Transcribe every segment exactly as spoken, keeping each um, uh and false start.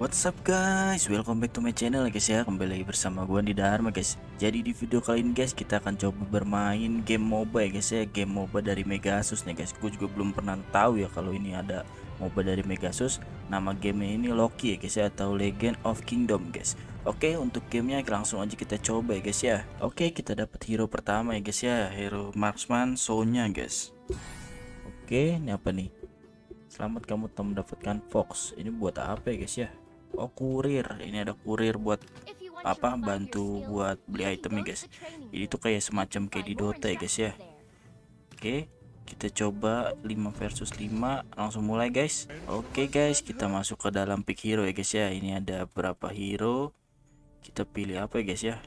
What's up guys, welcome back to my channel guys ya. Kembali lagi bersama gue di Dharma guys. Jadi di video kali ini guys, kita akan coba bermain game MOBA ya guys ya. Game MOBA dari Megasus nih guys. Gue juga belum pernah tahu ya kalau ini ada MOBA dari Megasus. Nama gamenya ini Loki ya guys ya, atau Legend of Kingdom guys. Oke, untuk gamenya langsung aja kita coba ya guys ya. Oke, kita dapat hero pertama ya guys ya, hero marksman Sonya guys. Oke, ini apa nih? Selamat kamu telah mendapatkan Fox. Ini buat apa ya guys ya? Oh, kurir. Ini ada kurir buat apa? Bantu buat beli item nih guys. Ini tuh kayak semacam kayak di Dota ya guys ya. Oke, kita coba lima versus lima. Langsung mulai guys. Oke guys, kita masuk ke dalam pick hero ya guys ya. Ini ada berapa hero. Kita pilih apa ya guys ya?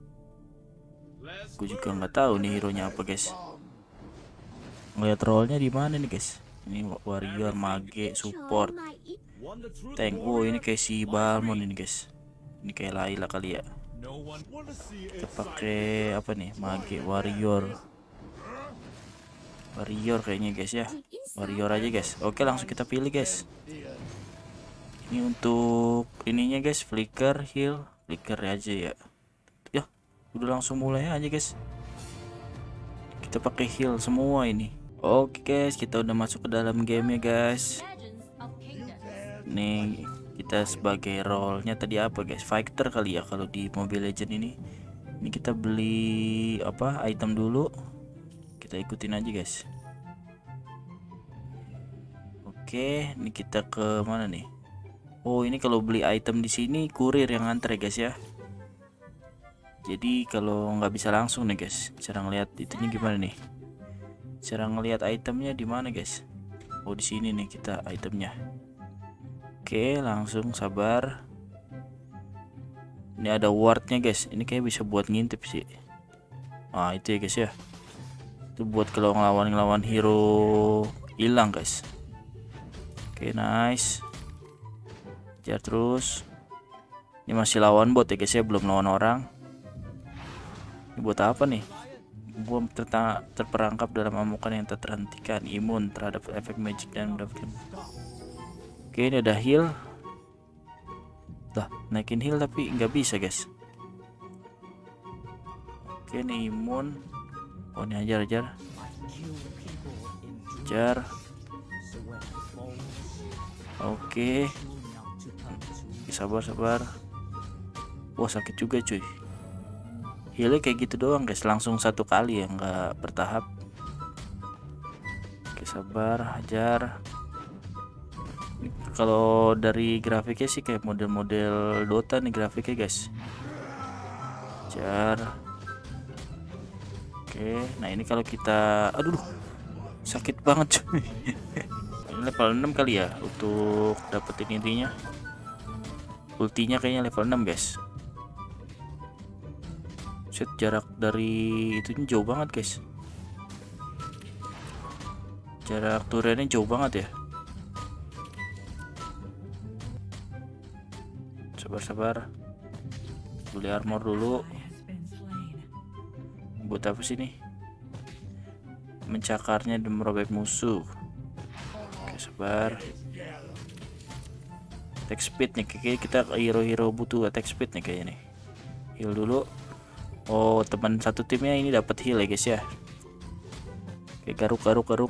Gue juga nggak tahu nih hero nya apa guys. Ngeliat rollnya di mana nih guys? Ini warrior, mage, support, tank. Oh, ini kayak si Balmon ini guys. Ini kayak Layla kali ya. Kita pakai apa nih? Mage, warrior, warrior kayaknya guys ya. Warrior aja guys. Oke, langsung kita pilih guys. Ini untuk ininya guys, flicker, heal, flicker aja ya. Ya, udah langsung mulai aja guys. Kita pakai heal semua ini. Oke guys, kita udah masuk ke dalam game ya guys. Nih kita sebagai role-nya tadi apa guys? Fighter kali ya kalau di Mobile Legend ini. Ini kita beli apa? Item dulu. Kita ikutin aja guys. Oke, ini kita ke mana nih? Oh, ini kalau beli item di sini kurir yang nganter ya guys ya. Jadi kalau nggak bisa langsung nih guys. Cara ngeliat itunya gimana nih? Cara ngelihat itemnya di mana guys? Oh, di sini nih kita itemnya. Oke, langsung sabar. Ini ada wardnya guys. Ini kayak bisa buat ngintip sih. Ah, itu ya guys ya. Itu buat kalau ngelawan-ngelawan hero hilang guys. Oke, nice. Jar terus. Ini masih lawan bot ya guys ya, belum lawan orang. Ini buat apa nih? Bom terperangkap dalam amukan yang tak terhentikan, imun terhadap efek magic dan mendapatkan. Oke, ini ada heal. Lah, naikin heal tapi nggak bisa guys. Oke, ini imun. Oh, ini ajar ajar. Ajar. Oke. Sabar sabar. Wah, sakit juga cuy. Healnya kayak gitu doang guys, langsung satu kali ya, nggak bertahap. Oke, sabar, hajar. Kalau dari grafiknya sih kayak model-model Dota nih grafiknya guys. Hajar. Oke, nah ini kalau kita, aduh, sakit banget cuy. Ini level enam kali ya untuk dapetin intinya. Ultinya kayaknya level enam guys. Set, jarak dari itunya jauh banget guys. Jarak turunnya jauh banget ya. Sabar-sabar. Beli armor dulu. Buat apa sih nih? Mencakarnya dan merobek musuh. Oke, sabar. Attack speed nih, kayaknya kita hero-hero butuh attack speed nih kayaknya nih. Heal dulu. Oh, teman satu timnya ini dapat heal ya guys ya. Oke, garuk garuk garuk.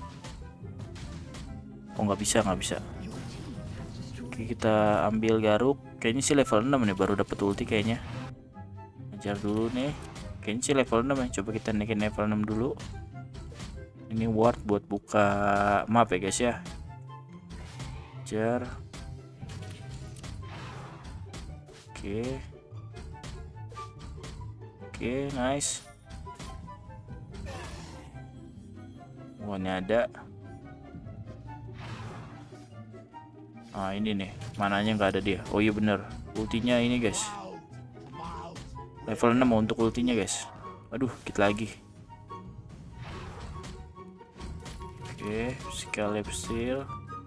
Oh, nggak bisa nggak bisa. Oke, kita ambil garuk. Kayaknya sih level enam nih, baru dapat ulti kayaknya. Ajar dulu nih. Kayaknya sih level enam ya. Coba kita naikin level enam dulu. Ini ward buat buka map ya guys ya. Ajar. Oke. Oke, nice. Wah, ini ada. Ah, ini nih, mananya nggak ada dia. Oh iya bener, ultinya ini guys. Level enam untuk ultinya guys. Aduh, kita lagi. Oke, Scalp Steel.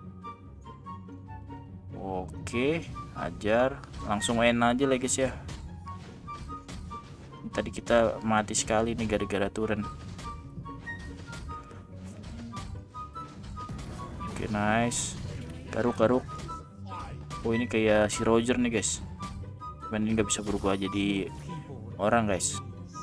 Oke, ajar. Langsung main aja lah guys ya. Tadi kita mati sekali nih gara-gara turun. Oke, nice. Garuk garuk. Oh ini kayak si Roger nih guys, cuman ini nggak bisa berubah jadi orang guys.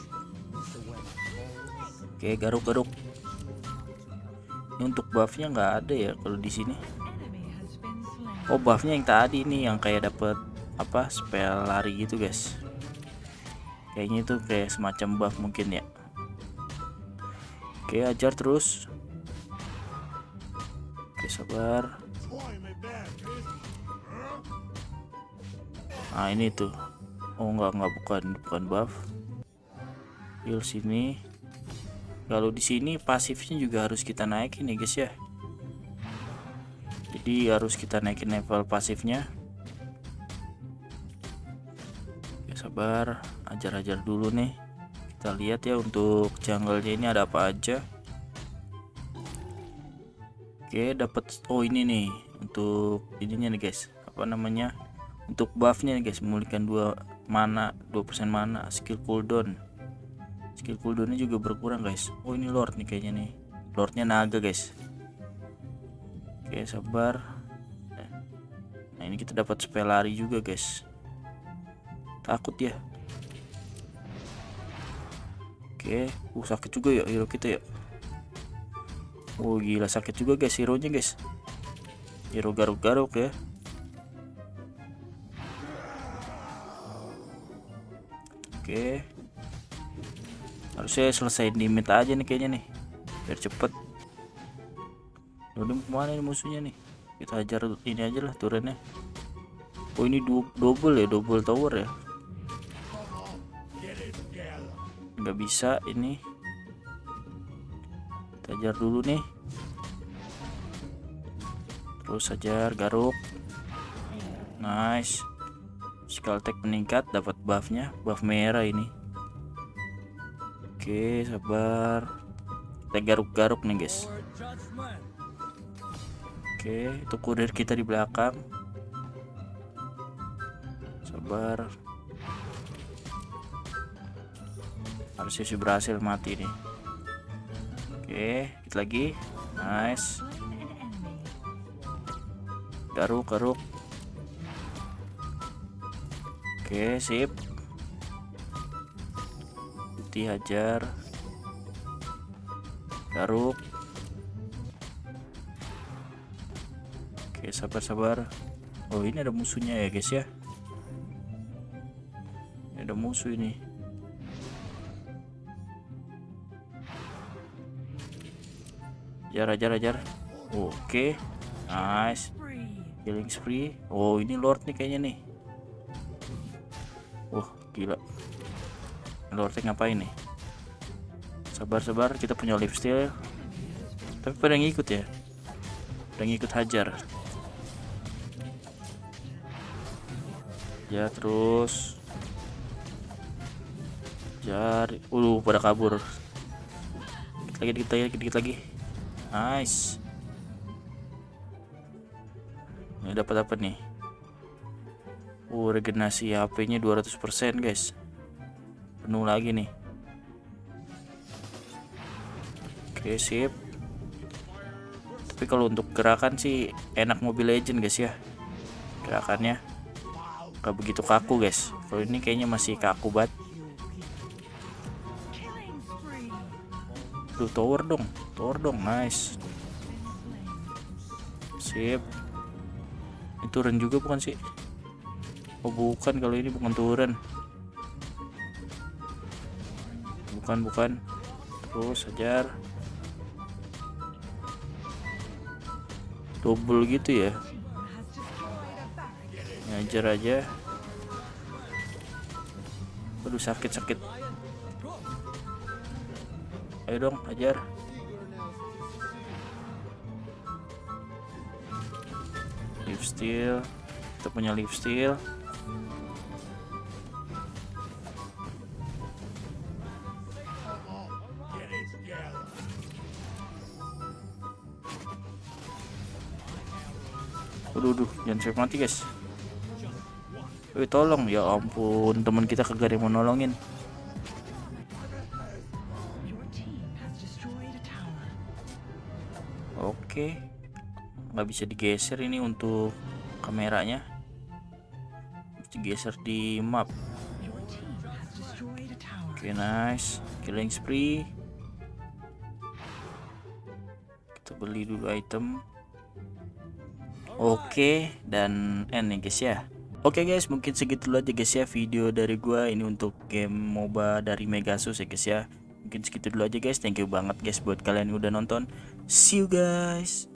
Oke, garuk-garuk. Ini untuk buffnya nggak ada ya kalau di sini. Oh, buffnya yang tadi nih yang kayak dapet apa spell lari gitu guys. Kayaknya itu kayak semacam buff mungkin ya. Oke, ajar terus. Oke, sabar. Nah ini tuh. Oh enggak enggak bukan bukan buff. Heal sini. Kalau di sini pasifnya juga harus kita naikin ya guys ya. Jadi harus kita naikin level pasifnya. Oke, sabar, ajar-ajar dulu nih. Kita lihat ya untuk jungle-nya ini ada apa aja. Oke, dapat oh ini nih untuk ininya nih guys. Apa namanya? Untuk buffnya nih guys, memulihkan dua mana, dua persen mana, skill cooldown. Skill cooldownnya juga berkurang guys. Oh ini lord nih kayaknya nih. Lordnya naga guys. Oke, sabar. Nah ini kita dapat spell lari juga guys. Takut ya. Oke, uh sakit juga ya hero kita ya. Oh gila sakit juga guys hero nya guys. Hero garuk-garuk ya. Oke, harusnya selesai di mid aja nih kayaknya nih biar cepet. Udah kemana nih musuhnya nih? Kita hajar ini aja lah turunnya. Oh ini du double ya, double tower ya. Nggak bisa ini. Kita hajar dulu nih. Terus hajar garuk. Nice. Skill attack meningkat, dapat buffnya, buff merah ini. Oke, sabar. Kita garuk-garuk nih guys. Oke, itu kurir kita di belakang. Sabar. Harusnya sih berhasil mati nih. Oke, kita lagi. Nice. Garuk-garuk. Oke, sip. Putih hajar. Garuk. Oke, sabar-sabar. Oh, ini ada musuhnya ya, guys ya. Ini ada musuh ini. Hajar, hajar, hajar. Oke. Nice. Killing spree. Oh, ini lord nih kayaknya nih. Wah, gila. Lordnya ngapain nih? Sabar-sabar, kita punya life steal. Tapi pada ngikut ya. Pada ngikut hajar. Ya terus. Jar. Uh, pada kabur. Dikit lagi, dikit lagi, dikit lagi. Nice. Ini dapat apa nih? Uh, regenerasi H P-nya dua ratus persen, guys. Penuh lagi nih. Oke, sip. Tapi kalau untuk gerakan sih enak Mobile Legend, guys ya. Gerakannya gak begitu kaku, guys. Kalau ini kayaknya masih kaku banget. Duh, tower dong. Tower dong, nice. Sip. Itu turun juga bukan sih? Oh bukan, kalau ini bukan turun. Bukan, bukan. Terus hajar. Double gitu ya. Ngajar aja. Aduh, sakit-sakit. Ayo dong, hajar. Life steal. Kita punya life steal. Aduh, aduh, jangan sampai mati guys. Wih, tolong ya ampun, teman kita kagak ada yang mau nolongin. Oke, nggak bisa digeser ini untuk kameranya. geser di map. Oke, okay, nice. Killing spree. Kita beli dulu item. Oke, okay, dan end nih guys ya. Oke okay guys, mungkin segitu dulu aja guys ya video dari gua ini untuk game MOBA dari Megasus ya guys ya. Mungkin segitu dulu aja guys. Thank you banget guys buat kalian yang udah nonton. See you guys.